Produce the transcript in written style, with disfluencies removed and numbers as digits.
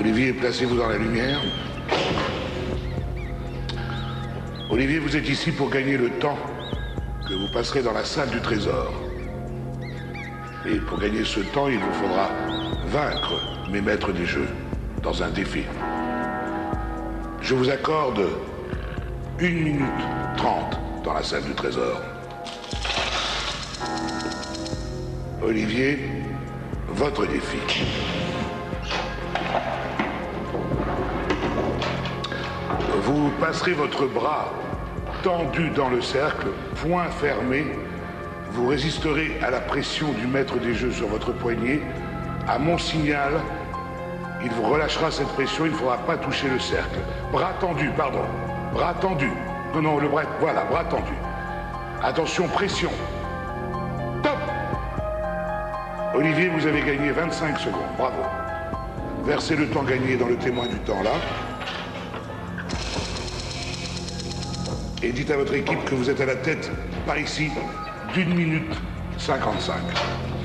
Olivier, placez-vous dans la lumière. Olivier, vous êtes ici pour gagner le temps que vous passerez dans la salle du trésor. Et pour gagner ce temps, il vous faudra vaincre mes maîtres des jeux dans un défi. Je vous accorde 1 minute 30 dans la salle du trésor. Olivier, votre défi. Vous passerez votre bras tendu dans le cercle, poing fermé. Vous résisterez à la pression du maître des jeux sur votre poignet. À mon signal, il vous relâchera cette pression, il ne faudra pas toucher le cercle. Bras tendu, pardon. Bras tendu. Non, le bras, voilà, bras tendu. Attention, pression. Top! Olivier, vous avez gagné 25 secondes, bravo. Versez le temps gagné dans le témoin du temps, là. Et dites à votre équipe que vous êtes à la tête, par ici, d'1 minute 55.